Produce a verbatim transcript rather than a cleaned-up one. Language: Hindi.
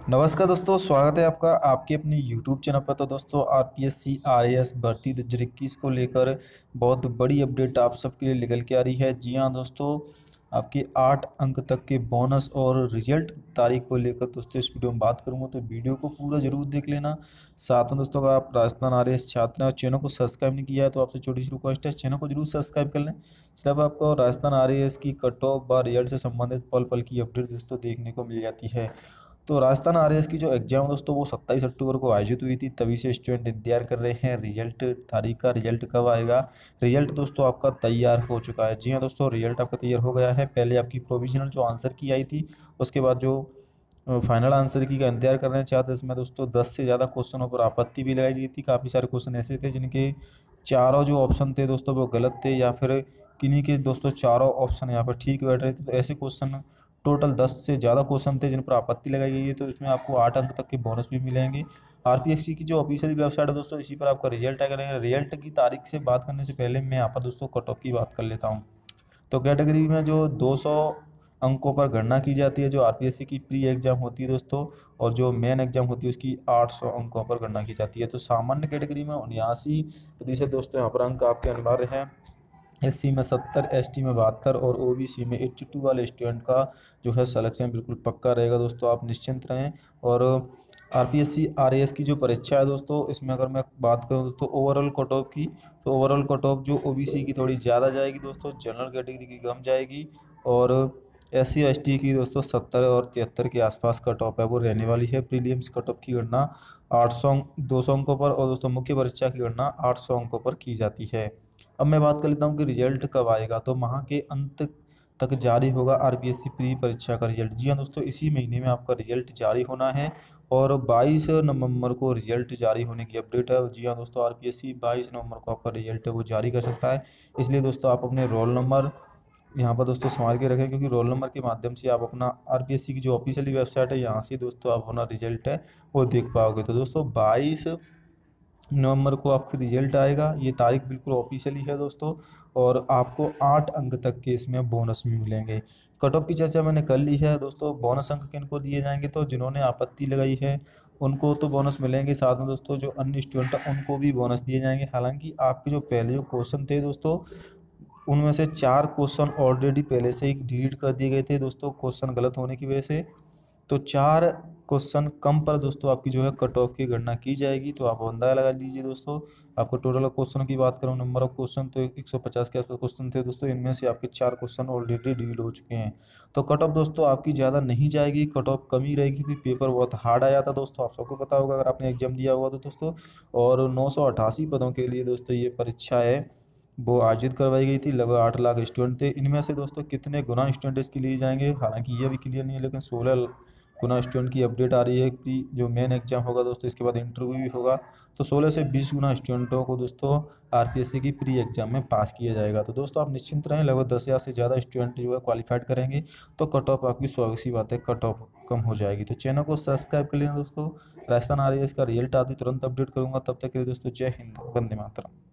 नमस्कार दोस्तों, स्वागत है आपका आपके अपने यूट्यूब चैनल पर। तो दोस्तों आरपीएससी आरएएस भर्ती दो हज़ार इक्कीस को लेकर बहुत बड़ी अपडेट आप सबके लिए निकल के आ रही है। जी हाँ दोस्तों, आपके आठ अंक तक के बोनस और रिजल्ट तारीख को लेकर दोस्तों इस वीडियो में बात करूंगा, तो वीडियो को पूरा जरूर देख लेना। साथ में दोस्तों, अगर आप राजस्थान आरएएस छात्र हैं और चैनल को सब्सक्राइब नहीं किया है तो आपसे छोटी सी रिक्वेस्ट है, चैनल को जरूर सब्सक्राइब कर लें। जब आपको राजस्थान आरएएस की कट ऑफ व रिजल्ट से संबंधित पल पल की अपडेट दोस्तों देखने को मिल जाती है। तो राजस्थान आरएएस की जो एग्जाम दोस्तों वो सत्ताईस अक्टूबर को आयोजित हुई थी, तभी से स्टूडेंट इंतजार कर रहे हैं रिजल्ट तारीख का। रिजल्ट कब आएगा? रिजल्ट दोस्तों आपका तैयार हो चुका है। जी हाँ दोस्तों, रिजल्ट आपका तैयार हो गया है। पहले आपकी प्रोविजनल जो आंसर की आई थी, उसके बाद जो फाइनल आंसर की का इंतजार कर रहे हैं छात्र। इसमें दोस्तों दस से ज़्यादा क्वेश्चनों पर आपत्ति भी लगाई गई थी। काफ़ी सारे क्वेश्चन ऐसे थे जिनके चारों जो ऑप्शन थे दोस्तों वो गलत थे, या फिर किन्हीं के दोस्तों चारों ऑप्शन यहाँ पर ठीक बैठ रहे थे। तो ऐसे क्वेश्चन टोटल दस से ज़्यादा क्वेश्चन थे जिन पर आपत्ति लगाई गई है। तो इसमें आपको आठ अंक तक के बोनस भी मिलेंगे। आरपीएससी की जो ऑफिशियल वेबसाइट है दोस्तों, इसी पर आपका रिजल्ट आएगा। रिजल्ट की तारीख से बात करने से पहले मैं यहाँ पर दोस्तों कट ऑफ की बात कर लेता हूँ। तो कैटेगरी में जो दो सौ अंकों पर गणना की जाती है, जो आरपीएससी की प्री एग्जाम होती है दोस्तों, और जो मेन एग्जाम होती है उसकी आठ सौ अंकों पर गणना की जाती है। तो सामान्य कैटेगरी में उन्यासी प्रतिशत दोस्तों यहाँ पर अंक आपके अनिवार्य हैं। एससी में सत्तर, एसटी में बहत्तर और ओबीसी में बयासी वाले स्टूडेंट का जो है सिलेक्शन बिल्कुल पक्का रहेगा दोस्तों, आप निश्चिंत रहें। और आरपीएससी आरएएस की जो परीक्षा है दोस्तों, इसमें अगर मैं बात करूं दोस्तों ओवरऑल कट ऑफ की, तो ओवरऑल कट ऑफ जो ओबीसी की थोड़ी ज़्यादा जाएगी दोस्तों, जनरल कैटेगरी की कम जाएगी, और एस सी एस टी की दोस्तों सत्तर और तिहत्तर के आसपास कट ऑफ है वो रहने वाली है। प्रीलिम्स कट ऑफ की गणना आठ सौ दो सौ अंकों पर और दोस्तों मुख्य परीक्षा की गणना आठ सौ अंकों पर की जाती है। अब मैं बात कर लेता हूँ कि रिजल्ट कब आएगा। तो माह के अंत तक जारी होगा आरपीएससी प्री परीक्षा का रिजल्ट। जी हाँ दोस्तों, इसी महीने में आपका रिजल्ट जारी होना है और बाईस नवंबर को रिजल्ट जारी होने की अपडेट है। जी हाँ दोस्तों, आरपीएससी बाईस नवंबर को आपका रिजल्ट है वो जारी कर सकता है। इसलिए दोस्तों आप अपने रोल नंबर यहाँ पर दोस्तों संभाल के रखें, क्योंकि रोल नंबर के माध्यम से आप अपना आरपीएससी की जो ऑफिशियली वेबसाइट है यहाँ से दोस्तों आप अपना रिजल्ट है वो देख पाओगे। तो दोस्तों बाईस नवंबर को आपका रिजल्ट आएगा, ये तारीख बिल्कुल ऑफिशियली है दोस्तों। और आपको आठ अंक तक के इसमें बोनस भी मिलेंगे। कट ऑफ की चर्चा मैंने कर ली है दोस्तों। बोनस अंक किनको दिए जाएंगे? तो जिन्होंने आपत्ति लगाई है उनको तो बोनस मिलेंगे, साथ में दोस्तों जो अन्य स्टूडेंट हैं उनको भी बोनस दिए जाएंगे। हालांकि आपके जो पहले जो क्वेश्चन थे दोस्तों, उनमें से चार क्वेश्चन ऑलरेडी पहले से ही डिलीट कर दिए गए थे दोस्तों, क्वेश्चन गलत होने की वजह से। तो चार क्वेश्चन कम पर दोस्तों आपकी जो है कट ऑफ की गणना की जाएगी। तो आप अंदाजा लगा लीजिए दोस्तों, आपको टोटल क्वेश्चन की बात करूं, नंबर ऑफ क्वेश्चन तो एक सौ पचास के आसपास क्वेश्चन थे दोस्तों, इनमें से आपके चार क्वेश्चन ऑलरेडी डील हो चुके हैं। तो कट ऑफ दोस्तों आपकी ज़्यादा नहीं जाएगी, कट ऑफ कम ही रहेगी, क्योंकि पेपर बहुत हार्ड आया था दोस्तों, आप सबको पता होगा अगर आपने एग्जाम दिया हुआ तो दोस्तों। और नौ सौ अट्ठासी पदों के लिए दोस्तों ये परीक्षा है वो आयोजित करवाई गई थी। लगभग आठ लाख स्टूडेंट थे। इनमें से दोस्तों कितने गुना स्टूडेंट इसके लिए जाएंगे, हालांकि ये भी क्लियर नहीं है, लेकिन सोलह गुना स्टूडेंट की अपडेट आ रही है कि जो मेन एग्जाम होगा दोस्तों इसके बाद इंटरव्यू भी होगा, तो सोलह से बीस गुना स्टूडेंटों को दोस्तों आरपीएससी की प्री एग्जाम में पास किया जाएगा। तो दोस्तों आप निश्चिंत रहें, लगभग दस हज़ार से ज़्यादा स्टूडेंट जो है क्वालिफाइड करेंगे। तो कट ऑफ आपकी स्वाभाविक सी बात है, कट ऑफ कम हो जाएगी। तो चैनल को सब्सक्राइब कर लेना दोस्तों। राजस्थान आरएएस का रिजल्ट आती तुरंत अपडेट करूंगा। तब तक के लिए दोस्तों जय हिंद, वंदे मातरम।